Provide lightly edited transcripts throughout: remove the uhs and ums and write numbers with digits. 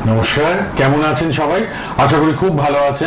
নমস্কার, কেমন আছেন সবাই? আশা করি খুব ভালো আছেন।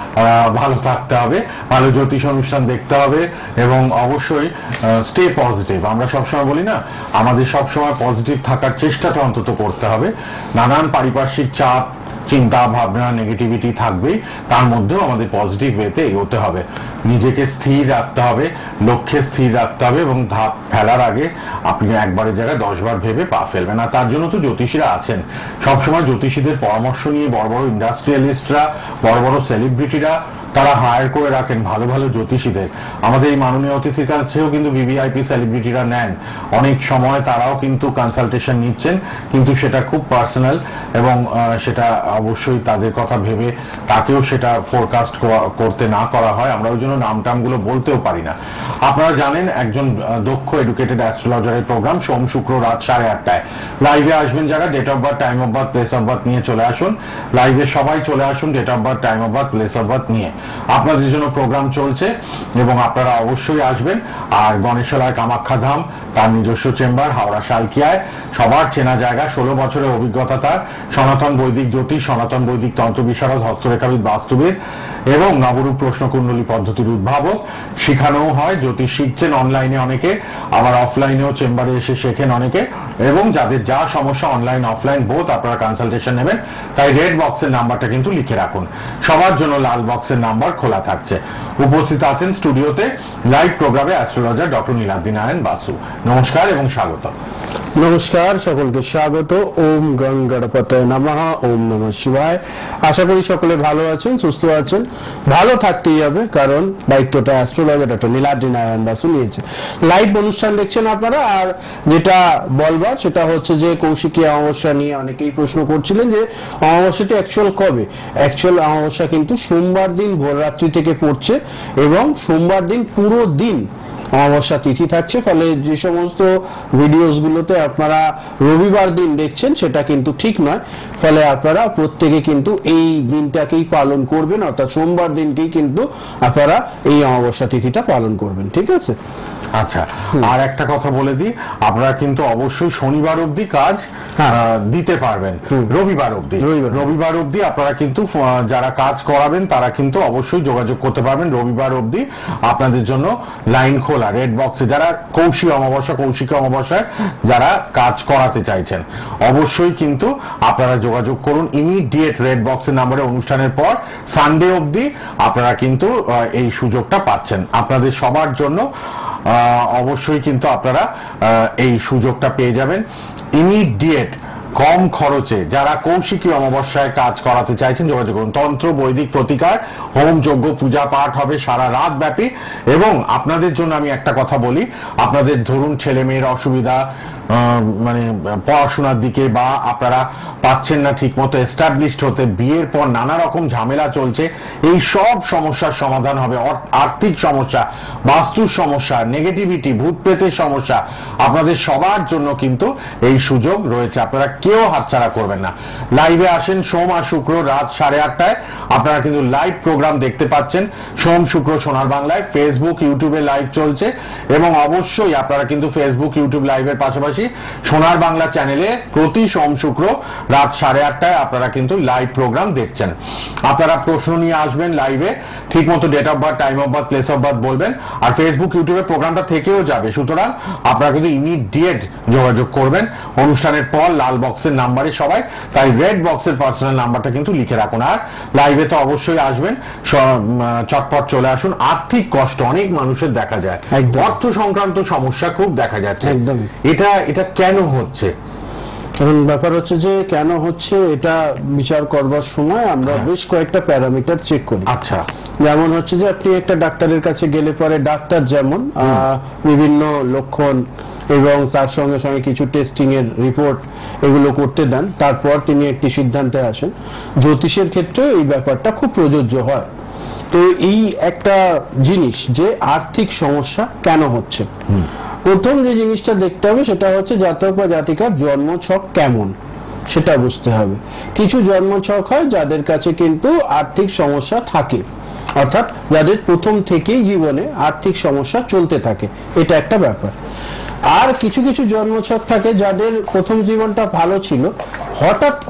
ভালো থাকতে হবে, ভালো জ্যোতিষ অনুষ্ঠান দেখতে হবে এবং অবশ্যই স্টে পজিটিভ। আমরা সবসময় বলি না, আমাদের সবসময় পজিটিভ থাকার চেষ্টাটা অন্তত করতে হবে। নানান পারিপার্শ্বিক চাপ, চিন্তা ভাবনা, নেগেটিভিটি থাকবেই, তার মধ্যেও আমাদের পজিটিভ ওয়েতে এগোতে হবে। নিজেকে স্থির রাখতে হবে, লক্ষ্যে স্থির রাখতে হবে এবং ধাপ ফেলার আগে আপনি একবারের জায়গায় 10 বার ভেবে পা ফেলবেন। আর তার জন্য তো জ্যোতিষীরা আছেন। সবসময় জ্যোতিষীদের পরামর্শ নিয়ে বড় বড় ইন্ডাস্ট্রিয়ালিস্টরা, বড় বড় সেলিব্রিটিরা তারা হায়ার করে রাখেন ভালো ভালো জ্যোতিষীদের। আমাদের এই মাননীয় অতিথির কাছেও কিন্তু ভিভিআইপি সেলিব্রিটিরা নেন। অনেক সময় তারাও কিন্তু কনসালটেশন নিচ্ছেন, কিন্তু সেটা খুব পার্সোনাল এবং সেটা অবশ্যই তাদের কথা ভেবে তাকেও সেটা ফোরকাস্ট করতে না করা হয়। আমরা ওই জন্য নামটামগুলো বলতেও পারি না। আপনারা জানেন, একজন দক্ষ এডুকেটেড অ্যাস্ট্রোলজারের প্রোগ্রাম সোম শুক্র রাত 8:30টায়। লাইভে আসবেন যারা, date of birth, time of birth, place of birth নিয়ে চলে আসুন। লাইভে সবাই চলে আসুন date of birth, time of birth, place of birth নিয়ে। আপনাদের জন্য প্রোগ্রাম চলছে এবং আপনারা অবশ্যই আসবেন। আর গণেশালয় কামাখ্যা ধাম, তার নিজস্ব চেম্বার হাওড়া শালকিয়ায়, সবার চেনা জায়গা, 16 বছরের অভিজ্ঞতা তার। সনাতন বৈদিক জ্যোতিষ, সনাতন বৈদিক তন্ত্র বিশারদ, হস্তরেখাবিদ, বাস্তুবিদ এবং নবরূপ প্রশ্নকুণ্ডলী পদ্ধতির উদ্ভাবক। শেখানোও হয়, জ্যোতিষ শিখছেন অনলাইনে অনেকে, আবার অফলাইনেও চেম্বারে এসে শেখেন অনেকে। এবং যাদের যা সমস্যা অনলাইন অফলাইন বোথ, আপনারা কনসালটেশন নেবেন। তাই রেড বক্সের নাম্বারটা কিন্তু লিখে রাখুন। সবার জন্য লাল বক্সের নাম্বার খোলা থাকছে। উপস্থিত আছেন স্টুডিওতে লাইভ প্রোগ্রামে অ্যাস্ট্রোলজার ডক্টর নীলাদ্রি নারায়ণ বাসু। নমস্কার এবং স্বাগত। নমস্কার, সকলকে স্বাগত। ওম গং গণপতয়ে নমঃ, ওম নমঃ শিবায়। আশা করি সকলে ভালো আছেন, সুস্থ আছেন। ভালো থাকতেই হবে, কারণ দায়িত্বটা অ্যাস্ট্রোলজার ডক্টর নীলাদ্রি নারায়ণ বাসু নিয়েছে। লাইভ অনুষ্ঠান দেখছেন আপনারা। আর যেটা বলবার সেটা হচ্ছে যে কৌশিকী অমাবস্যা নিয়ে অনেকেই প্রশ্ন করছিলেন যে অমাবস্যাটি অ্যাকচুয়াল কবে। অ্যাকচুয়াল অমাবস্যা কিন্তু সোমবার দিন ভোররাত্রি থেকে পড়ছে এবং সোমবার দিন পুরো দিন অমাবস্যা তিথি থাকছে। ফলে যে সমস্ত ভিডিওস গুলোতে আপনারা রবিবার দিন দেখছেন সেটা কিন্তু ঠিক নয়। ফলে আপনারা প্রত্যেকে কিন্তু এই দিনটাকেই পালন করবেন, অর্থাৎ সোমবার দিনকেই কিন্তু আপনারা এই অমাবস্যা তিথিটা পালন করবেন। ঠিক আছে? আচ্ছা, আর একটা কথা বলে দিই, আপনারা কিন্তু অবশ্যই শনিবার অবধি কাজ দিতে পারবেন। রবিবার অবধি আপনারা কিন্তু যারা কাজ করাবেন তারা কিন্তু অবশ্যই যোগাযোগ করতে পারবেন। রবিবার অবধি আপনাদের জন্য লাইন খোলা রেড বক্সে। যারা কৌশিকী অমাবস্যায় যারা কাজ করাতে চাইছেন অবশ্যই কিন্তু আপনারা যোগাযোগ করুন। ইমিডিয়েট রেড বক্সের নাম্বারে অনুষ্ঠানের পর সানডে অবধি আপনারা কিন্তু এই সুযোগটা পাচ্ছেন। আপনাদের সবার জন্য অবশ্যই কিন্তু আপনারা এই সুযোগটা পেয়ে যাবেন ইমিডিয়েট, কম খরচে। যারা কৌশিকী অমাবস্যায় কাজ করাতে চাইছেন যোগাযোগ করুন। তন্ত্র বৈদিক প্রতিকার, হোম যজ্ঞ পূজা পাঠ হবে সারা রাত ব্যাপী। এবং আপনাদের জন্য আমি একটা কথা বলি, আপনাদের ধরুন ছেলে মেয়ের অসুবিধা, মানে পড়াশোনার দিকে, বা আপনারা পাচ্ছেন না ঠিক মতো এস্টাবলিশড হতে, বিয়ের পর নানা রকম ঝামেলা চলছে, এই সব সমস্যার সমাধান হবে। আর্থিক সমস্যা, বাস্তুর সমস্যা, নেগেটিভিটি, ভূত প্রেতের সমস্যা, আপনাদের সবার জন্য কিন্তু এই সুযোগ রয়েছে। আপনারা কেউ হাতছাড়া করবেন না। লাইভে আসেন সোম আর শুক্র রাত 8:30টায়। আপনারা কিন্তু লাইভ প্রোগ্রাম দেখতে পাচ্ছেন সোম শুক্র সোনার বাংলায়। ফেসবুক ইউটিউবে লাইভ চলছে এবং অবশ্যই আপনারা কিন্তু ফেসবুক ইউটিউব লাইভের পাশাপাশি সোনার বাংলা চ্যানেলে প্রতি সোম শুক্র রাত 8:30টায় আপনারা কিন্তু লাইভ প্রোগ্রাম দেখছেন। আপনারা প্রশ্ন নিয়ে আসবেন লাইভে, ঠিক মতো date of birth, time of birth, place of birth বলবেন। আর ফেসবুক ইউটিউবে প্রোগ্রামটা থেকেও যাবে, সুতরাং আপনারা কিন্তু ইমিডিয়েট যোগাযোগ করবেন অনুষ্ঠানের পর লাল বক্সের নাম্বারে সবাই। তাই রেড বক্সের পার্সোনাল নাম্বারটা কিন্তু লিখে রাখুন। আর লাইভে তো অবশ্যই আসবেন, চটপট চলে আসুন। আর্থিক কষ্ট অনেক মানুষের দেখা যায়, অর্থ সংক্রান্ত সমস্যা খুব দেখা যাচ্ছে। এটা কেন হচ্ছে? এখন ব্যাপার হচ্ছে যে কেন হচ্ছে এটা বিচার করবার সময় আমরা বেশ কয়েকটা প্যারামিটার চেক করি। আচ্ছা, যেমন হচ্ছে যে আপনি একটা ডাক্তারের কাছে গেলে পরে ডাক্তার যেমন বিভিন্ন লক্ষণ এবং তার সঙ্গে সঙ্গে কিছু টেস্টিং এর রিপোর্ট এগুলো করতে দেন, তারপর তিনি একটি সিদ্ধান্তে আসেন। জ্যোতিষের ক্ষেত্রে এই ব্যাপারটা খুব প্রযোজ্য হয়। তো এই একটা জিনিস যে আর্থিক সমস্যা কেন হচ্ছে, প্রথম যে জিনিসটা দেখতে হবে সেটা হচ্ছে জাতক বা জাতিকার জন্মছক কেমন সেটা বুঝতে হবে। কিছু জন্মছক হয় যাদের কাছে কিন্তু আর্থিক সমস্যা থাকে, অর্থাৎ যাদের প্রথম থেকেই জীবনে আর্থিক সমস্যা চলতে থাকে, এটা একটা ব্যাপার। আর কিছু কিছু জন্মছক থাকে যাদের প্রথম জীবনটা ভালো ছিল, হঠাৎ করে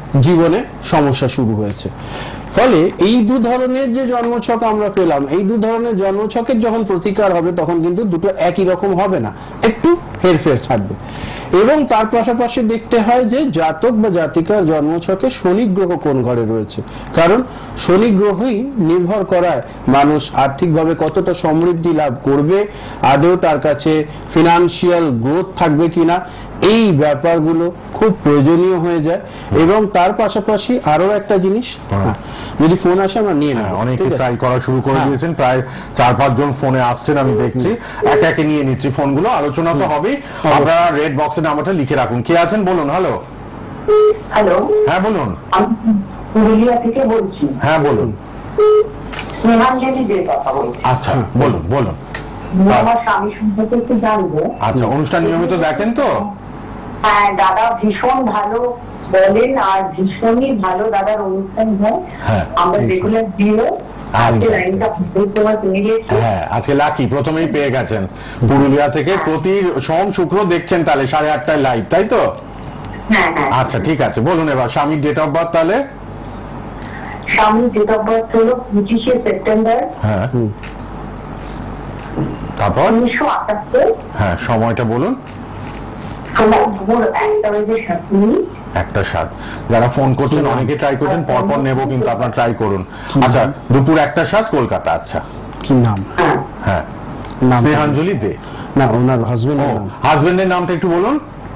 জীবনে সমস্যা শুরু হয়েছে। ফলে এই দু ধরনের যে জন্মছক আমরা পেলাম, এই দু ধরনের জন্মছকের যখন প্রতিকার হবে তখন কিন্তু দুটো একই রকম হবে না, একটু হেরফের থাকবে। এবং তার পাশাপাশি দেখতে হয় যে জাতক বা জাতিকার জন্মছকে শনি গ্রহ কোন ঘরে রয়েছে, কারণ শনি গ্রহই নির্ভর করায় মানুষ আর্থিকভাবে কতটা সমৃদ্ধি লাভ করবে, আদৌ তার কাছে ফিনান্সিয়াল গ্রোথ থাকবে কিনা, এই ব্যাপারগুলো খুব প্রয়োজনীয় হয়ে যায়। এবং তার পাশাপাশি আরো একটা জিনিস, যদি ফোন আসে আমরা নিয়ে নেব, অনেকে ট্রাই করা শুরু করে দিয়েছেন, প্রায় 4-5 জন ফোনে আসছেন, আমি দেখছি। একে একে নিয়ে নিচ্ছি ফোনগুলো, আলোচনা তো হবে। আপনারা রেড বক্সের নাম্বারটা লিখে রাখুন। কে আছেন বলুন। হ্যালো। হ্যালো, হ্যাঁ বলুন। আমি পুরুলিয়া থেকে বলছি। হ্যাঁ বলুন। স্নেহাঞ্জলি দে কথা বলছি। আচ্ছা বলুন বলুন। আমার স্বামী সম্পর্কে একটু জানবো। আচ্ছা, অনুষ্ঠান নিয়মিত দেখেন তো? হ্যাঁ, দাদা ভীষণ ভালো বলেন আর ভীষণই ভালো দাদার অনুষ্ঠান হয়। হ্যাঁ, আমরা রেগুলার দিও। আজকে আচ্ছা। লাইনটা তোমার পেয়ে গেছি। হ্যাঁ, আজকে লাকি প্রথমেই পেয়ে গেছেন। পুরুলিয়া থেকে প্রতি সোম শুক্র দেখছেন তাহলে 8:30টায় লাইভ, তাই তো? হ্যাঁ হ্যাঁ। আচ্ছা ঠিক আছে, বলুন এবার স্বামীর ডেট অফ বার্থ তাহলে। স্বামীর ডেট অফ বার্থ হলো 25শে সেপ্টেম্বর হ্যাঁ, তারপর 1978। হ্যাঁ, সময়টা বলুন। আমার ভোর 1:07। 1:07। যারা ফোন করছেন অনেকে ট্রাই করছেন, পরপর নেব কিন্তু আপনারা ট্রাই করুন। আচ্ছা, দুপুর 1:07 কলকাতা। আচ্ছা, কি নাম? হ্যাঁ, নাম স্নেহাঞ্জলি দে। না, ওনার হাজবেন্ডের নাম। হাজবেন্ডের নামটা একটু বলুন।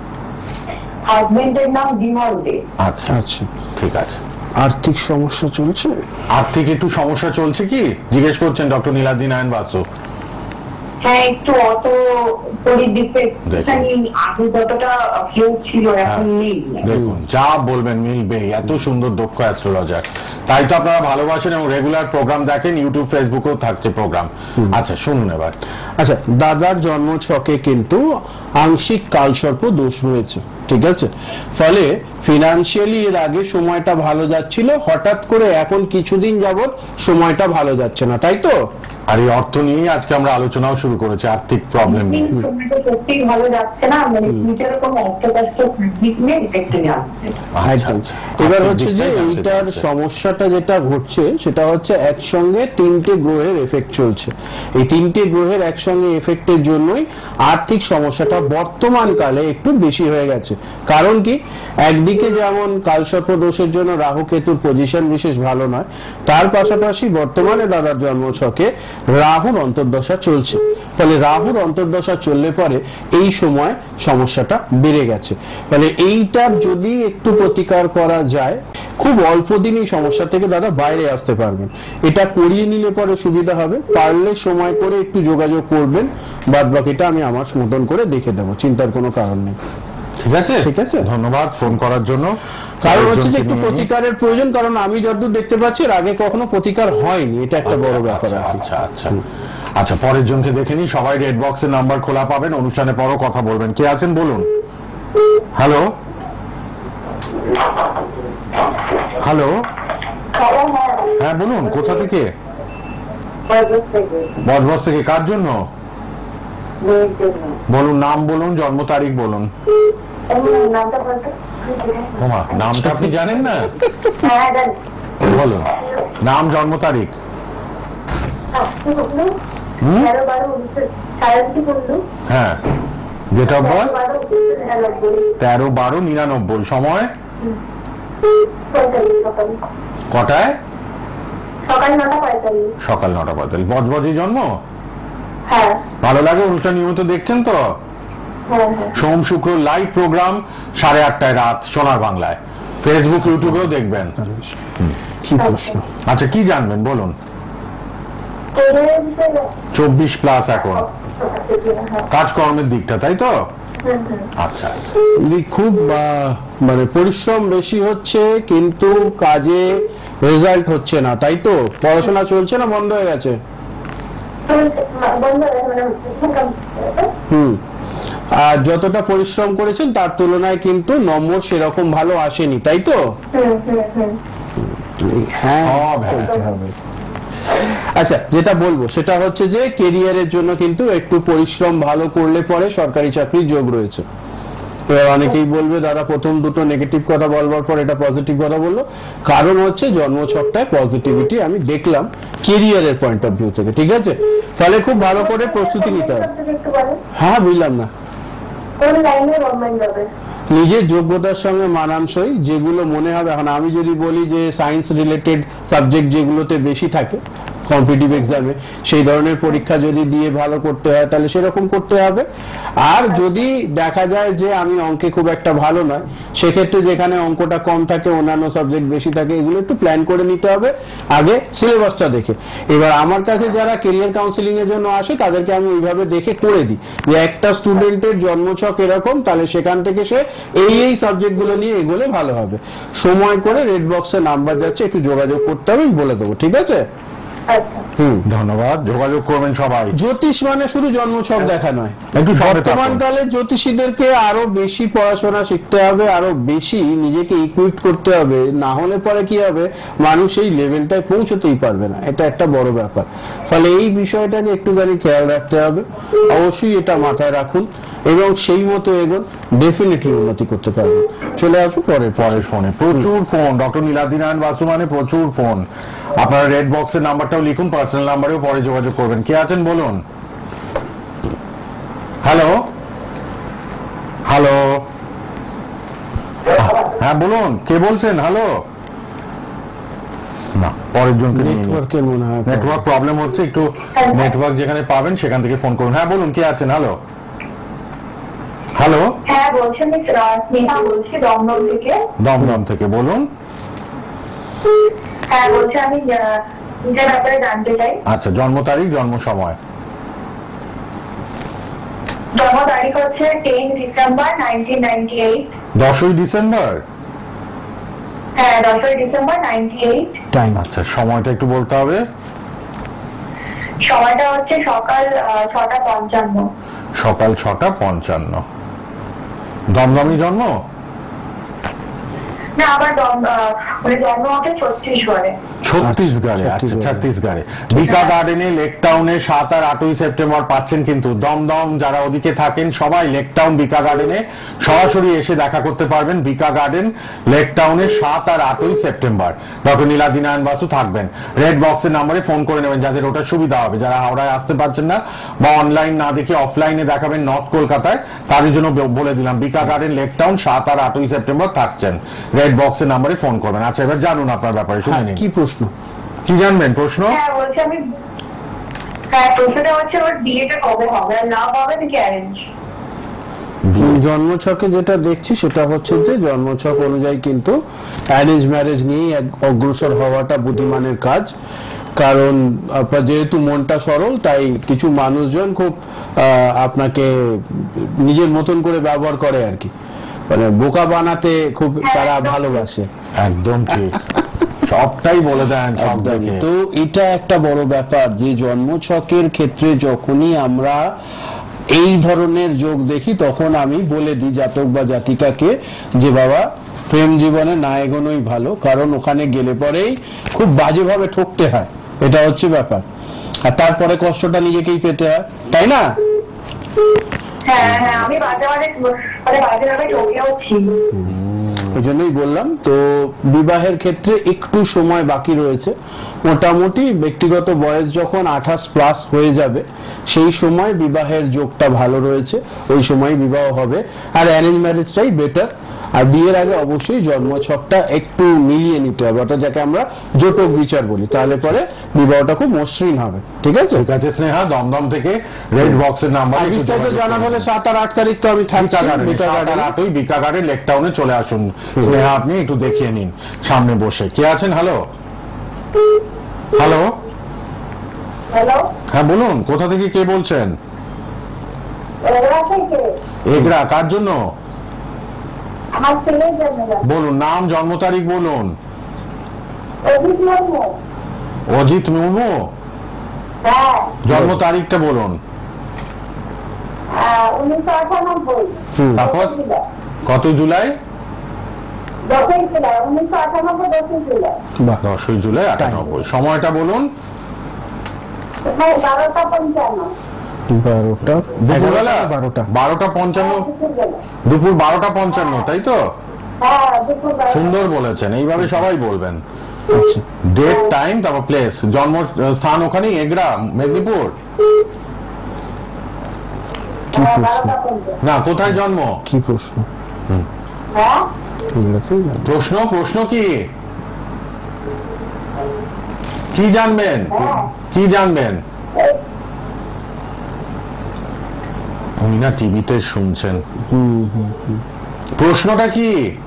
হাজবেন্ডের নাম বিমল দে। আচ্ছা আচ্ছা, ঠিক আছে। আর্থিক সমস্যা চলছে? আর্থিক একটু সমস্যা চলছে কি জিজ্ঞেস করছেন ডক্টর নীলাদ্রি নারায়ণ বাসু? হ্যাঁ, একটু অত পরিদিকে আগে যতটা কেউ ছিল এখন নেই। দেখুন, যা বলবেন মিলবে, এত সুন্দর দক্ষ অ্যাস্ট্রোলজার। তাই তো আপনারা ভালোবাসেন এবং রেগুলার প্রোগ্রাম দেখেন, ইউটিউব ফেসবুকেও থাকছে প্রোগ্রাম। আচ্ছা শুনুন এবার। আচ্ছা, দাদার জন্ম ছকে কিন্তু আংশিক কালসর্প দোষ রয়েছে, ঠিক আছে? ফলে ফিনান্সিয়ালি এর আগে সময়টা ভালো যাচ্ছিল, হঠাৎ করে এখন কিছুদিন যাবত সময়টা ভালো যাচ্ছে না, তাই তো? আর এই অর্থ নিয়ে আজকে আমরা আলোচনাও শুরু করেছি, আর্থিক প্রবলেম নিয়ে। সময়টা সত্যিই ভালো যাচ্ছে না, মানে ফিউচারে কোনো অর্থকষ্ট দিক নেই, একটু জানতে। আচ্ছা, আচ্ছা। এবার আর্থিক হচ্ছে যে দিকটাই জানতে এইটার চাইছেন। সমস্যাটা যেটা ঘটছে সেটা হচ্ছে একসঙ্গে 3টে গ্রহের এফেক্ট চলছে। এই 3টে গ্রহের একসঙ্গে এফেক্টের জন্যই আর্থিক সমস্যাটা বর্তমান কালে একটু বেশি হয়ে গেছে। কারণ কি, একদিকে যেমন কালসর্প দোষের জন্য রাহু কেতুর পজিশন বিশেষ ভালো নয়, তার পাশাপাশি বর্তমানে দাদার জন্মছকে রাহুর অন্তর্দশা চলছে। ফলে রাহুর অন্তর্দশা চললে পরে এই সময় সমস্যাটা বেড়ে গেছে। ফলে এইটার যদি একটু প্রতিকার করা যায়, খুব অল্প দিনই সমস্যা থেকে দাদা বাইরে আসতে পারবেন। এটা করিয়ে নিলে পরে সুবিধা হবে। পারলে সময় করে একটু যোগাযোগ করবেন, বাদ বাকিটা আমি আমার মতন করে দেখে দেবো, চিন্তার কোনো কারণ নেই। ঠিক আছে, ঠিক আছে। ধন্যবাদ ফোন করার জন্য। কারণ হচ্ছে যে একটু প্রতিকারের প্রয়োজন, কারণ আমি যতদূর দেখতে পাচ্ছি এর আগে কখনো প্রতিকার হয়নি, এটা একটা বড় ব্যাপার আর কি। আচ্ছা আচ্ছা আচ্ছা, পরের জনকে দেখে নিই। সবাই রেড বক্সের নাম্বার খোলা পাবেন, অনুষ্ঠানে পরও কথা বলবেন। কে আছেন বলুন। হ্যালো হ্যালো, হ্যাঁ বলুন, কোথা থেকে? বজবজ থেকে। কার জন্য বলুন? নাম বলুন, জন্ম তারিখ বলুন। ওমা, নামটা আপনি জানেন না? বলুন নাম, জন্ম তারিখ। হ্যাঁ, ডেট অফ বার্থ 13/12/99। সময় কটায়? সকাল 9:45। বজবজে জন্ম। ভালো লাগে অনুষ্ঠান নিয়মিত দেখছেন তো? সোম শুক্র লাইভ প্রোগ্রাম 8:30টায় রাত সোনার বাংলায়, ফেসবুক ইউটিউবেও দেখবেন। কি প্রশ্ন? আচ্ছা, কি জানবেন বলুন। 24+ এখন, কাজকর্মের দিকটা, তাই তো? আচ্ছা, খুব মানে পরিশ্রম বেশি হচ্ছে কিন্তু কাজে রেজাল্ট হচ্ছে না, তাই তো? পড়াশোনা চলছে না বন্ধ হয়ে গেছে? আর যতটা পরিশ্রম করেছেন তার তুলনায় কিন্তু নম্বর সেরকম ভালো আসেনি, তাই তো? হ্যাঁ, বলতে হবে। আচ্ছা, যেটা বলবো সেটা হচ্ছে যে কেরিয়ারের জন্য কিন্তু একটু পরিশ্রম ভালো করলে পরে সরকারি চাকরির যোগ রয়েছে। এবার অনেকেই বলবে দাদা প্রথম দুটো নেগেটিভ কথা বলবার পর এটা পজিটিভ কথা বললো, কারণ হচ্ছে জন্মছকটায় পজিটিভিটি আমি দেখলাম কেরিয়ারের পয়েন্ট অফ ভিউ থেকে, ঠিক আছে? ফলে খুব ভালো করে প্রস্তুতি নিতে হবে। হ্যাঁ, বুঝলাম না। কোন লাইনে গভর্নমেন্ট জবে? নিজের যোগ্যতার সঙ্গে মানানসই যেগুলো মনে হবে। এখন আমি যদি বলি যে সায়েন্স রিলেটেড সাবজেক্ট যেগুলোতে বেশি থাকে কম্পিটিটিভ এক্সামে, সেই ধরনের পরীক্ষা যদি দিয়ে ভালো করতে হয় তাহলে সেরকম করতে হবে। আর যদি দেখা যায় যে আমি অঙ্কে খুব একটা ভালো নয়, সেক্ষেত্রে যেখানে অঙ্কটা কম থাকে অন্যান্য সাবজেক্ট বেশি থাকে, এগুলো একটু প্ল্যান করে নিতে হবে আগে সিলেবাসটা দেখে। এবার আমার কাছে যারা কেরিয়ার কাউন্সিলিং এর জন্য আসে তাদেরকে আমি ওইভাবে দেখে করে দিই যে একটা স্টুডেন্টের জন্মছক এরকম, তাহলে সেখান থেকে সে এই সাবজেক্টগুলো নিয়ে এগোলে ভালো হবে। সময় করে রেড বক্সে নাম্বার যাচ্ছে, একটু যোগাযোগ করতে হবে, আমি বলে দেবো, ঠিক আছে? ধন্যবাদ, যোগাযোগ করবেন সবাই। জ্যোতিষ মানে শুধু জন্মছক দেখা নয়, একটু বর্তমান কালে জ্যোতিষীদেরকে আরো বেশি পড়াশোনা শিখতে হবে, আরো বেশি নিজেকে ইকুইপ করতে হবে, না হলে পরে কি হবে, মানুষ এই লেভেলটায় পৌঁছতেই পারবে না, এটা একটা বড় ব্যাপার। ফলে এই বিষয়টাকে একটুখানি খেয়াল রাখতে হবে, অবশ্যই এটা মাথায় রাখুন এবং সেই মতো এগোন, ডেফিনেটলি উন্নতি করতে পারবেন। চলে আসুন পরের ফোনে। প্রচুর ফোন, ডক্টর নীলাদ্রি নারায়ণ বাসু মানে প্রচুর ফোন। আপনারা রেড বক্সের নাম্বারটাও লিখুন, পার্সোনাল নাম্বারেও পরে যোগাযোগ করবেন। কে আছেন বলুন? হ্যালো হ্যালো, হ্যাঁ বলুন, কে বলছেন? হ্যালো, না, পরের জনকে নিয়ে নেটওয়ার্কের মনে হয় নেটওয়ার্ক প্রবলেম হচ্ছে, একটু নেটওয়ার্ক যেখানে পাবেন সেখান থেকে ফোন করুন। হ্যাঁ বলুন, কে আছেন? হ্যালো হ্যালো, হ্যাঁ বলছি, আমি স্নেহা বলছি দমদম থেকে। দমদম থেকে বলুন। হ্যাঁ বলছি, আমি নিজের ব্যাপারে জানতে চাই। আচ্ছা, জন্ম তারিখ, জন্ম সময়। জন্ম তারিখ হচ্ছে 10 ডিসেম্বর 1998। 10ই ডিসেম্বর? হ্যাঁ, 10ই ডিসেম্বর 98। টাইম। আচ্ছা, সময়টা একটু বলতে হবে। সময়টা হচ্ছে সকাল 6:55। সকাল 6:55। দমদমই জন্ম? না, আমার জন্ম হচ্ছে ছত্তিশগড়ে। ছত্তিশগড়ে? আচ্ছা, ছত্তিশগড়ে। বিকা গার্ডেনে, লেক টাউনে 7 আর 8ই সেপ্টেম্বর পাচ্ছেন কিন্তু। দমদম যারা ওদিকে থাকেন সবাই লেক টাউন বিকা গার্ডেনে সরাসরি এসে দেখা করতে পারবেন। বিকা গার্ডেন, লেক টাউনে 7 আর 8ই সেপ্টেম্বর ডক্টর নীলাদ্রি নারায়ণ বাসু থাকবেন। রেড বক্সের নাম্বারে ফোন করে নেবেন যাদের ওটা সুবিধা হবে। যারা হাওড়ায় আসতে পারছেন না বা অনলাইন না দেখে অফলাইনে দেখাবেন নর্থ কলকাতায়, তাদের জন্য বলে দিলাম বিকা গার্ডেন, লেক টাউন 7 আর 8ই সেপ্টেম্বর থাকছেন। রেড বক্সের নাম্বারে ফোন করবেন। আচ্ছা, এবার জানুন আপনার ব্যাপারে, শুনে নিন। কি প্রশ্ন, কি জানবেন? প্রশ্ন? হ্যাঁ বলছি আমি, প্রশ্নটা হচ্ছে ওর বিয়েটা কবে হবে, আর লাভ হবে নাকি অ্যারেঞ্জ? জন্মছকে যেটা দেখছি সেটা হচ্ছে যে জন্মছক অনুযায়ী কিন্তু অ্যারেঞ্জ ম্যারেজ নিয়ে অগ্রসর হওয়াটা বুদ্ধিমানের কাজ। কারণ আপনার যেহেতু মনটা সরল, তাই কিছু মানুষজন খুব আপনাকে নিজের মতন করে ব্যবহার করে আর কি, মানে বোকা বানাতে খুব তারা ভালোবাসে। একদম ঠিক, সবটাই বলে দেন সবটাকে। তো এটা একটা বড় ব্যাপার যে জন্মছকের ক্ষেত্রে যখনই আমরা এই ধরনের যোগ দেখি তখন আমি বলে দিই জাতক বা জাতিকাকে যে বাবা প্রেম জীবনে না এগোনোই ভালো, কারণ ওখানে গেলে পরেই খুব বাজেভাবে ঠকতে হয়, এটা হচ্ছে ব্যাপার। আর তারপরে কষ্টটা নিজেকেই পেতে হয়, তাই না? হ্যাঁ হ্যাঁ, আমি বাজেভাবে ঠকেওছি। ওই জন্যই বললাম। তো বিবাহের ক্ষেত্রে একটু সময় বাকি রয়েছে, মোটামুটি ব্যক্তিগত বয়স যখন 28+ হয়ে যাবে সেই সময় বিবাহের যোগটা ভালো রয়েছে, ওই সময় বিবাহ হবে। আর অ্যারেঞ্জ ম্যারেজটাই বেটার। আর বিয়ের আগে অবশ্যই জন্মছকটা একটু মিলিয়ে নিতে হবে, অর্থাৎ যাকে আমরা জটক বিচার বলি, তাহলে পরে বিবাহটা খুব মসৃণ হবে। ঠিক আছে? ঠিক আছে স্নেহা, দমদম থেকে রেড বক্সের নাম্বার বিস্তারিত জানা হলে 7 আর 8 তারিখ তো আমি থাকছি বিকা গার্ডেন লেক টাউনে চলে আসুন। স্নেহা আপনি একটু দেখিয়ে নিন সামনে বসে। কে আছেন? হ্যালো হ্যালো হ্যালো, হ্যাঁ বলুন, কোথা থেকে কে বলছেন? এগরা। কার জন্য? আমার ছেলের জন্য। বলুন নাম, জন্ম তারিখ বলুন। অজিত মুর্মু। অজিত মুর্মু? হ্যাঁ। জন্ম তারিখটা বলুন। 1998। তারপর কত জুলাই? 10ই জুলাই 1998। 10ই জুলাই 98। সময়টা বলুন। 12:55। 12টা দুপুরবেলা 12টা 12:55, দুপুর 12:55, তাই তো? হ্যাঁ দুপুর সুন্দর বলেছেন, এইভাবে সবাই বলবেন। আচ্ছা ডেট, টাইম, তারপর প্লেস, জন্ম স্থান ওখানেই এগরা, মেদিনীপুর? কি প্রশ্ন না, কোথায় জন্ম? কি প্রশ্ন হ্যাঁ এগুলোতেই জানি। প্রশ্ন কি কি জানবেন? কি জানবেন? উনি না টিভিতে শুনছেন। প্রশ্নটা কি?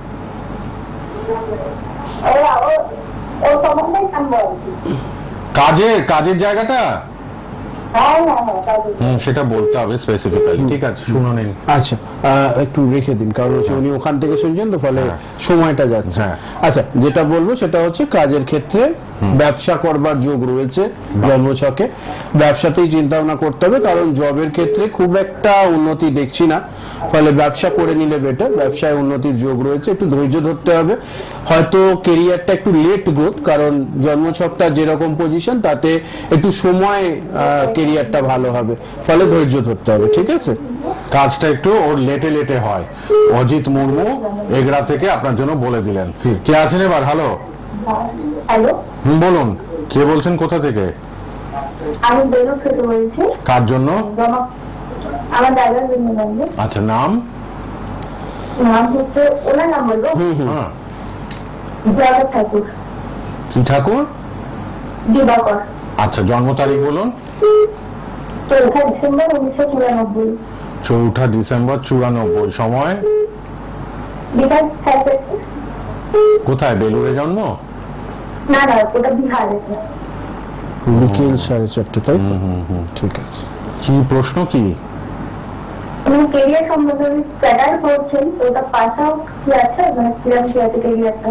ও সম্বন্ধে জানবো আর কি। কাজের জায়গাটা? হ্যাঁ হ্যাঁ হ্যাঁ তাই। সেটা বলতে হবে স্পেসিফিক্যালি। ঠিক আছে, শুনে নিন। আচ্ছা একটু রেখে দিন, কারণ হচ্ছে উনি ওখান থেকে শুনছেন তো, ফলে হ্যাঁ। সময়টা যাচ্ছে। হ্যাঁ। আচ্ছা, যেটা বলবো সেটা হচ্ছে কাজের ক্ষেত্রে ব্যবসা করবার যোগ রয়েছে জন্মছকে। ব্যবসাতেই চিন্তা ভাবনা করতে হবে, কারণ জবের ক্ষেত্রে খুব একটা উন্নতি দেখছি না, ফলে ব্যবসা করে নিলে বেটার। ব্যবসায় উন্নতির যোগ রয়েছে, একটু ধৈর্য ধরতে হবে। হয়তো কেরিয়ারটা একটু লেট গ্রোথ, কারণ জন্মছকটা যেরকম পজিশন তাতে একটু সময় কেরিয়ারটা ভালো হবে, ফলে ধৈর্য ধরতে হবে। ঠিক আছে, কাজটা একটু ওর লেটে হয়। অজিত মুর্মু এগরা থেকে আপনার জন্য বলে দিলেন। কে আছেন এবার? হ্যালো, হ্যালো, বলুন, কে বলছেন, কোথা থেকে? আমি বেলুর থেকে বলছি। কার জন্য? আমার দাদার জন্য বলবো। আচ্ছা, নাম? নাম হচ্ছে, ওনার নাম বলবো, হ্যাঁ। জগৎ ঠাকুর, কি ঠাকুর? দিবাকর। আচ্ছা, জন্ম তারিখ বলুন। 4 ডিসেম্বর 1994। 4 ডিসেম্বর 94। সময়? বিকাল 4:30। কোথায়? বেলুরে জন্ম? না না, ওটা বিহারে। বিকেল 4:30, তাই তো? ঠিক আছে। কি প্রশ্ন কি? উনি কেরিয়ার সম্বন্ধে ক্যাডার করছেন, তো ওটা পাস আউট কি আছে, মানে কিরম কি আছে কেরিয়ারটা?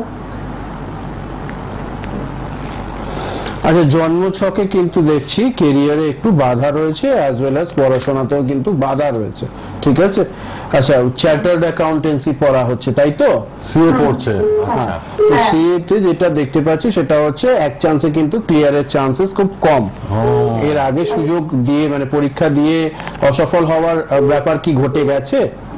আচ্ছা, জন্মছকে কিন্তু দেখছি কেরিয়ারে একটু বাধা রয়েছে, অ্যাজ ওয়েল অ্যাজ পড়াশোনাতেও কিন্তু বাধা রয়েছে। ঠিক আছে। আচ্ছা, চার্টার্ড অ্যাকাউন্টেন্সি পড়া হচ্ছে, তাই তো? সিএ পড়ছে। আচ্ছা, তো সিএতে যেটা দেখতে পাচ্ছি সেটা হচ্ছে এক চান্সে কিন্তু ক্লিয়ারের চান্সেস খুব কম। এর আগে সুযোগ দিয়ে, মানে পরীক্ষা দিয়ে অসফল হওয়ার ব্যাপার কি ঘটে গেছে?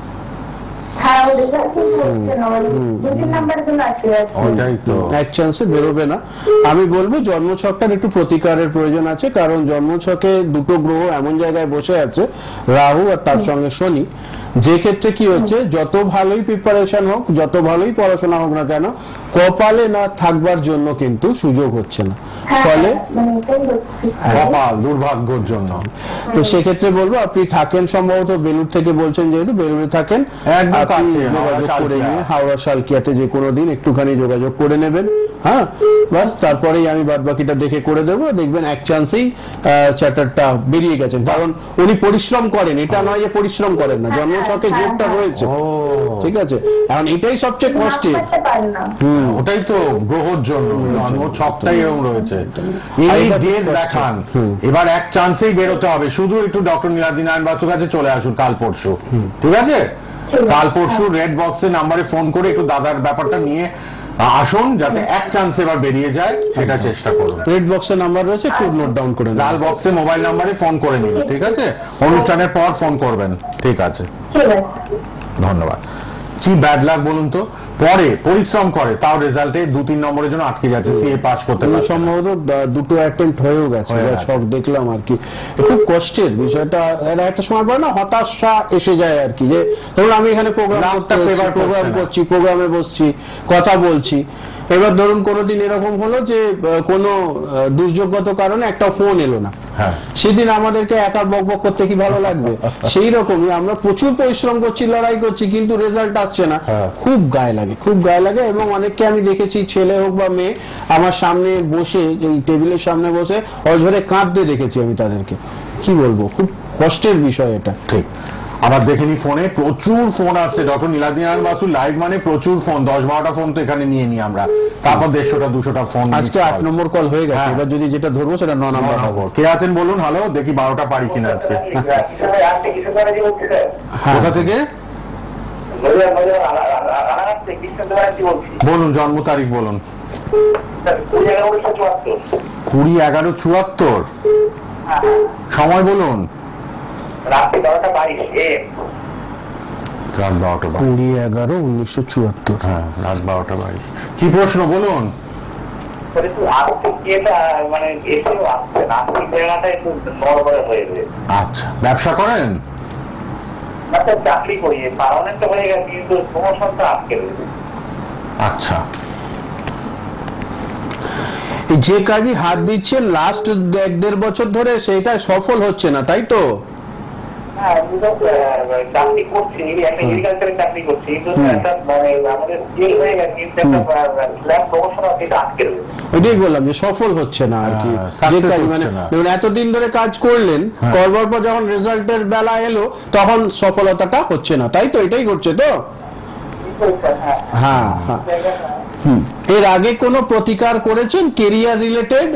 হ্যাঁ, ও রেজাল্ট কিন্তু হচ্ছে না, মানে 2-3 নাম্বার জন্য আছে। ওইটাই তো। এক চান্সে বেরোবে না। আমি বলবো জন্মছকটার একটু প্রতিকারের প্রয়োজন আছে, কারণ জন্মছকে দুটো গ্রহ এমন জায়গায় বসে আছে, রাহু আর তার সঙ্গে শনি, যে ক্ষেত্রে কি হচ্ছে, যত ভালোই প্রিপারেশন হোক, যত ভালোই পড়াশোনা হোক না কেন, কপালে না থাকবার জন্য কিন্তু সুযোগ হচ্ছে না। ফলে মানে এটাই হচ্ছে। কপাল, দুর্ভাগ্যের জন্য। তো সেক্ষেত্রে বলবো, আপনি থাকেন সম্ভবত বেলুর থেকে বলছেন, যেহেতু বেলুরে থাকেন, একদম আপনি কাছে, যোগাযোগ হাওড়া করে সালকিয়া। নিয়ে হাওড়া সালকিয়াতে যে কোনো দিন একটুখানি যোগাযোগ করে নেবেন। হ্যাঁ, বাস, তারপরেই আমি বাদ বাকিটা দেখে করে দেবো। দেখবেন এক চান্সেই চ্যাটারটা বেরিয়ে গেছেন, কারণ উনি পরিশ্রম করেন, এটা নয় যে পরিশ্রম করেন না, জন্মছকে যোগটা রয়েছে। ঠিক আছে, এখন এটাই সবচেয়ে কষ্টের। করতে পারে না। ওটাই তো গ্রহর জন্য, জন্ম ছকটাই এরকম রয়েছে। এই ডেট দেখান, এবার এক চান্সেই বেরোতে হবে। শুধু একটু ডক্টর নীলাদ্রি নারায়ণ বাসুর কাছে চলে আসুন কাল পরশু। ঠিক আছে, কাল পরশু রেড বক্সের নাম্বারে ফোন করে একটু দাদার ব্যাপারটা নিয়ে আসুন, যাতে এক চান্স এবার বেরিয়ে যায়, সেটা চেষ্টা করুন। রেড বক্সের নাম্বার রয়েছে, একটু নোট ডাউন করে নিন। লাল বক্সে মোবাইল নাম্বারে ফোন করে নিন। ঠিক আছে, অনুষ্ঠানের পর ফোন করবেন। ঠিক আছে, ঠিক আছে। ধন্যবাদ। কি ব্যাড লাক বলুন তো, পরে পরিশ্রম করে তাও রেজাল্টে 2-3 নম্বরের জন্য আটকে যাচ্ছে, সিএ পাস করতে পারছে না। সম্ভবত দুটো অ্যাটেম্প্ট হয়েও গেছে, ছক দেখলাম আর কি। খুব কষ্টের বিষয়টা। এরা একটা সময় পরে না হতাশা এসে যায় আর কি, যে ধরুন আমি এখানে প্রোগ্রাম করছি, প্রোগ্রামে বসছি, কথা বলছি, এবার ধরুন কোনোদিন এরকম হলো যে কোনো দুর্যোগগত কারণে একটা ফোন এলো না, সেদিন আমাদেরকে একা বকবক করতে কি ভালো লাগবে? সেই রকমই আমরা প্রচুর পরিশ্রম করছি, লড়াই করছি, কিন্তু রেজাল্ট আসছে না, খুব গায়ে লাগে, খুব গায়ে লাগে। এবং অনেককে আমি দেখেছি, ছেলে হোক বা মেয়ে, আমার সামনে বসে, এই টেবিলের সামনে বসে অঝরে কাঁদতে দেখেছি আমি তাদেরকে। কি বলবো, খুব কষ্টের বিষয় এটা। ঠিক। আবার দেখেনি ফোনে প্রচুর ফোন আসছে, ডক্টর নীলাদ্রি নারায়ণ বাসু লাইভ মানে প্রচুর ফোন, 10-12টা ফোন তো এখানে নিয়ে নি আমরা, তারপর 150-200টা ফোন। আজকে 8 নম্বর কল হয়ে গেছে, এবার যদি যেটা ধরবো সেটা 9 নম্বর হবে। কে আছেন বলুন? হ্যালো, দেখি 12টা পারি কিনা আজকে। কোথা থেকে বলুন? জন্ম তারিখ বলুন। 20/11/74। 20/11/74। সময় বলুন। রাত্রি 12:22 AM। রাত 12টা 20/11/1974। হ্যাঁ, রাত 12:22। কি প্রশ্ন বলুন? একটু আর্থিক ইয়েটা মানে এসেও আসছে না, আর্থিক জায়গাটা একটু নড়বড়ে হয়ে যায়। আচ্ছা, ব্যবসা করেন? একটা চাকরি করি, পার্মানেন্ট হয়ে গেছে কিন্তু প্রমোশনটা আটকে রয়েছে। আচ্ছা, যে কাজে হাত দিচ্ছে লাস্ট 1-1.5 বছর ধরে সেটা সফল হচ্ছে না, তাই তো? হ্যাঁ, আমি তো চাকরি করছি, একটা এগ্রিকালচারের চাকরি করছি, কিন্তু একটা মানে আমাদের স্কিল হয়ে গেছে, কিন্তু একটা স্ল্যাব প্রমোশন আছে, এটা আটকে রয়েছে। এটাই বললাম যে সফল হচ্ছে না আর কি। যে কাজ মানে দেখুন, এতদিন ধরে কাজ করলেন, করবার পর যখন রেজাল্টের বেলা এলো তখন সফলতাটা হচ্ছে না, তাই তো? এটাই ঘটছে তো? হ্যাঁ হ্যাঁ। এর আগে কোনো প্রতিকার করেছেন কেরিয়ার রিলেটেড?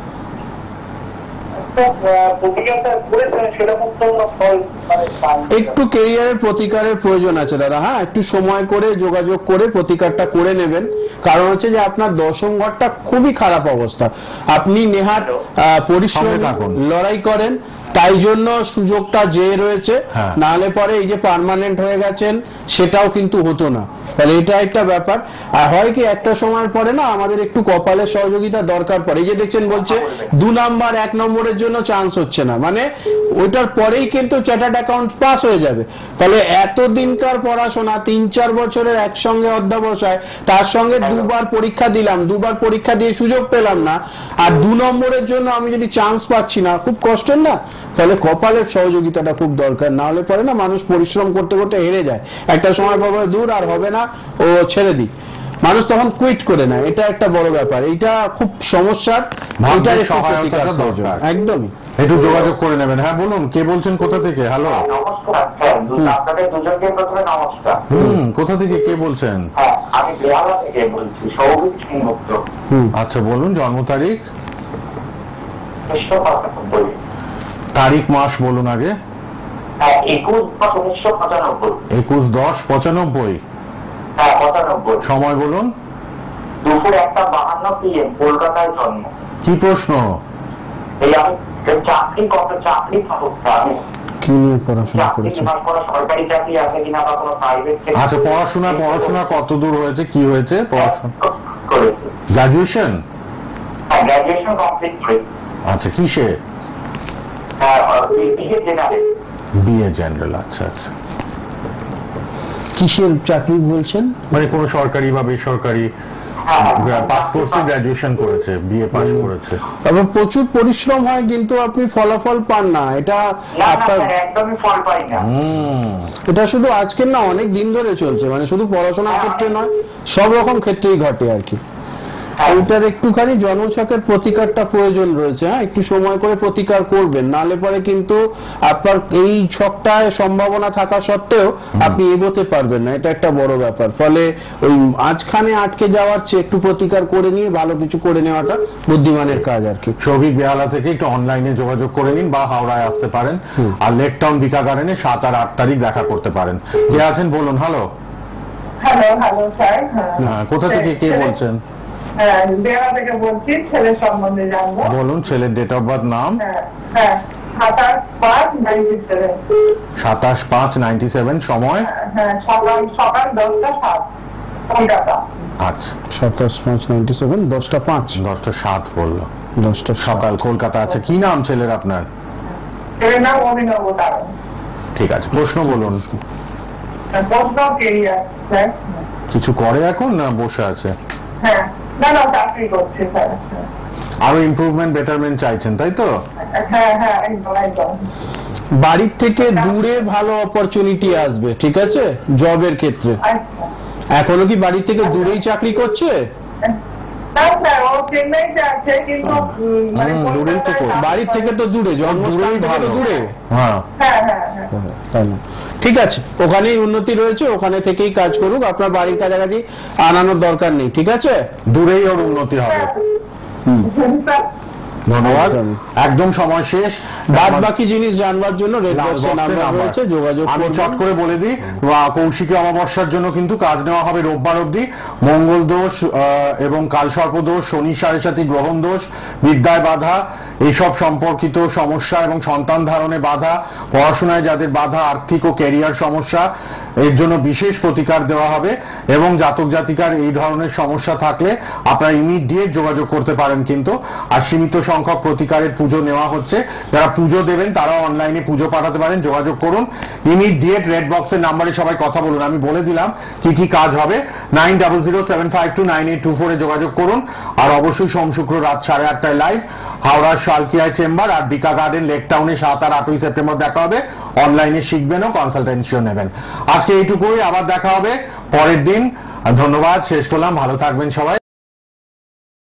একটু কেরিয়ারের প্রতিকারের প্রয়োজন আছে দাদা। হ্যাঁ, একটু সময় করে যোগাযোগ করে প্রতিকারটা করে নেবেন। কারণ হচ্ছে যে আপনার দশম ঘরটা খুবই খারাপ অবস্থা। আপনি নেহাত পরিশ্রম লড়াই করেন, তাই জন্য সুযোগটা যে রয়েছে, নাহলে পরে এই যে পার্মানেন্ট হয়ে গেছেন সেটাও কিন্তু হতো না। তাহলে এটা একটা ব্যাপার। আর হয় কি, একটা সময়ের পরে না আমাদের একটু কপালের সহযোগিতা দরকার পড়ে। এই যে দেখছেন বলছে 2 নাম্বার 1 নম্বরের জন্য চান্স হচ্ছে না, মানে ওইটার পরেই কিন্তু চার্টার্ড অ্যাকাউন্ট পাস হয়ে যাবে। ফলে এতদিনকার পড়াশোনা 3-4 বছরের একসঙ্গে অধ্যাবসায়, তার সঙ্গে 2বার পরীক্ষা দিলাম, 2বার পরীক্ষা দিয়ে সুযোগ পেলাম না, আর 2 নম্বরের জন্য আমি যদি চান্স পাচ্ছি না, খুব কষ্টের না? ফলে কপালের সহযোগিতাটা খুব দরকার, না হলে পরে না মানুষ পরিশ্রম করতে করতে হেরে যায়। একটা সময় পর দূর আর হবে না, ও ছেড়ে দিই, মানুষ তখন কুইট করে না। এটা একটা বড় ব্যাপার, এটা খুব সমস্যার। একদমই একটু যোগাযোগ করে নেবেন। হ্যাঁ বলুন, কে বলছেন, কোথা থেকে? হ্যালো, নমস্কার, আপনাদের দুজনকে প্রথমে নমস্কার। কোথা থেকে কে বলছেন? আমি বেহালা থেকে বলছি, সৌভিক সিংগুপ্ত। আচ্ছা বলুন, জন্ম তারিখ, 1995। তারিখ, মাস বলুন আগে। 21/10/1995। 21/10/95। হ্যাঁ, 95। সময় বলুন। দুপুর 1:52 PM, কলকাতায় জন্ম। কি প্রশ্ন? এই আমি চাকরি পাবো, আমি কি নিয়ে পড়াশোনা করেছেন? সরকারি চাকরি আছে কিনা বা কোনো প্রাইভেট। আচ্ছা, পড়াশোনা কত দূর হয়েছে, কি হয়েছে পড়াশোনা? করেছে গ্রাজুয়েশন? হ্যাঁ, গ্রাজুয়েশন কমপ্লিট করেছে। আচ্ছা, কিসে? BA general. আচ্ছা আচ্ছা। কিসের চাকরি বলছেন? মানে কোনো সরকারি বা বেসরকারি? পাস করছে, গ্রাজুয়েশন করেছে, বিএ পাস করেছে। তবে প্রচুর পরিশ্রম হয় কিন্তু আপনি ফলাফল পান না, এটা আপনার একদমই ফল পাই না। এটা শুধু আজকের না, অনেক দিন ধরে চলছে, মানে শুধু পড়াশোনার ক্ষেত্রে নয়, সব রকম ক্ষেত্রেই ঘটে আর কি। ওইটার একটুখানি জন্মছকের প্রতিকারটা প্রয়োজন রয়েছে। হ্যাঁ, একটু সময় করে প্রতিকার করবেন, নাহলে পরে কিন্তু আপনার এই ছকটায় সম্ভাবনা থাকা সত্ত্বেও আপনি এগোতে পারবেন না, এটা একটা বড় ব্যাপার। ফলে ওই আজখানে আটকে যাওয়ার চেয়ে একটু প্রতিকার করে নিয়ে ভালো কিছু করে নেওয়াটা বুদ্ধিমানের কাজ আর কি। সৌভিক বেহালা থেকে একটু অনলাইনে যোগাযোগ করে নিন বা হাওড়ায় আসতে পারেন, আর লেক টাউন বিকা গার্ডেনে 7 আর 8 তারিখ দেখা করতে পারেন। কে আছেন বলুন। Hello, sir. কোথা থেকে কে বলছেন? বেহালা থেকে বলছি, ছেলের সম্বন্ধে জানবো। বলুন, ছেলের ডেট অফ বার্থ, নাম? 27/5/97। 27/5/97। সময়? সকাল 10:07 কলকাতা। আচ্ছা, 27/5/97, 10:05। 10:07 বললো, 10টা সকাল, কলকাতা। আছে, কি নাম ছেলের আপনার? ছেলের নাম অভিনব তারণ। ঠিক আছে, প্রশ্ন বলুন। প্রশ্ন কেরিয়ার স্যার। কিছু করে এখন না বসে আছে? হ্যাঁ, না চাকরি করছে স্যার। আরো ইমপ্রুভমেন্ট, বেটারমেন্ট চাইছেন, তাই তো? হ্যাঁ, একদম। বাড়ির থেকে দূরে ভালো অপরচুনিটি আসবে, ঠিক আছে, জবের ক্ষেত্রে। এখনো কি বাড়ি থেকে দূরেই চাকরি করছে? বাড়ির থেকে তো দূরে, জন্মস্থান থেকে তো দূরে। ঠিক আছে, ওখানেই উন্নতি রয়েছে, ওখানে থেকেই কাজ করুক, আপনার বাড়ির কাছাকাছি আনানোর দরকার নেই, ঠিক আছে? দূরেই ওর উন্নতি হবে। ধন্যবাদ। একদম। একদম সময় শেষ। বাদ বাকি জিনিস জানবার জন্য রেড বক্সে নাম্বার রয়েছে, যোগাযোগ আমি করবেন। চট করে বলে দিই, কৌশিকী অমাবস্যার জন্য কিন্তু কাজ নেওয়া হবে রোববার অবধি। মঙ্গল দোষ এবং কালসর্প দোষ, শনি সাড়ে সাথী গ্রহণ দোষ, বিদ্যায় বাধা, এইসব সম্পর্কিত সমস্যা এবং সন্তান ধারণে বাধা, পড়াশোনায় যাদের বাধা, আর্থিক ও ক্যারিয়ার সমস্যা, এর জন্য বিশেষ প্রতিকার দেওয়া হবে। এবং জাতক জাতিকার এই ধরনের সমস্যা থাকলে আপনারা ইমিডিয়েট যোগাযোগ করতে পারেন কিন্তু। আর সীমিত সংখ্যক প্রতিকারের পুজো নেওয়া হচ্ছে, যারা পুজো দেবেন তারাও অনলাইনে পুজো পাঠাতে পারেন, যোগাযোগ করুন ইমিডিয়েট। রেড বক্সের নাম্বারে সবাই কথা বলুন, আমি বলে দিলাম কি কি কাজ হবে। 9007529824 যোগাযোগ করুন। আর অবশ্যই সোম শুক্র রাত 8:30টায় লাইভ হাওড়ার শালকিয়ায় চেম্বার আর বিকা গার্ডেন লেক টাউনে 7 আর 8ই সেপ্টেম্বর দেখা হবে। অনলাইনে শিখবেন ও কনসালটেন্সিও নেবেন। আজকে এইটুকুই, আবার দেখা হবে পরের দিন। ধন্যবাদ, শেষ করলাম। ভালো থাকবেন সবাই।